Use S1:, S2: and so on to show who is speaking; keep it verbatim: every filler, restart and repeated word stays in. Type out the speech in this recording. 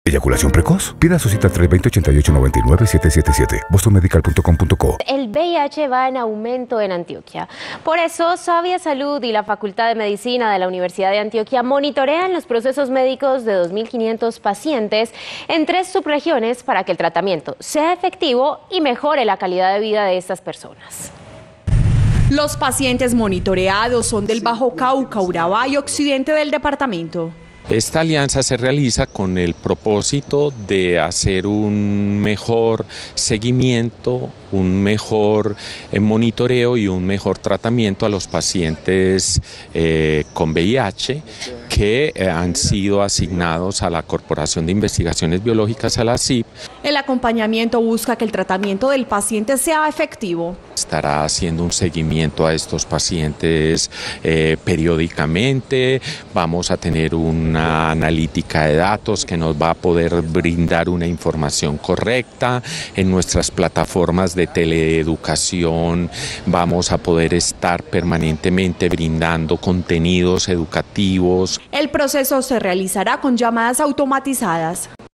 S1: ¿Eyaculación precoz? Pida su cita al tres dos cero, ocho ocho nueve nueve, siete siete siete. boston medical punto com punto co.
S2: El V I H va en aumento en Antioquia. Por eso, Sabia Salud y la Facultad de Medicina de la Universidad de Antioquia monitorean los procesos médicos de dos mil quinientos pacientes en tres subregiones para que el tratamiento sea efectivo y mejore la calidad de vida de estas personas.
S3: Los pacientes monitoreados son del Bajo Cauca, Urabá y occidente del departamento.
S4: Esta alianza se realiza con el propósito de hacer un mejor seguimiento, un mejor eh, monitoreo y un mejor tratamiento a los pacientes eh, con V I H que eh, han sido asignados a la Corporación de Investigaciones Biológicas, a la C I B.
S3: El acompañamiento busca que el tratamiento del paciente sea efectivo.
S4: Estará haciendo un seguimiento a estos pacientes eh, periódicamente. Vamos a tener una analítica de datos que nos va a poder brindar una información correcta. En nuestras plataformas de teleeducación vamos a poder estar permanentemente brindando contenidos educativos.
S3: El proceso se realizará con llamadas automatizadas.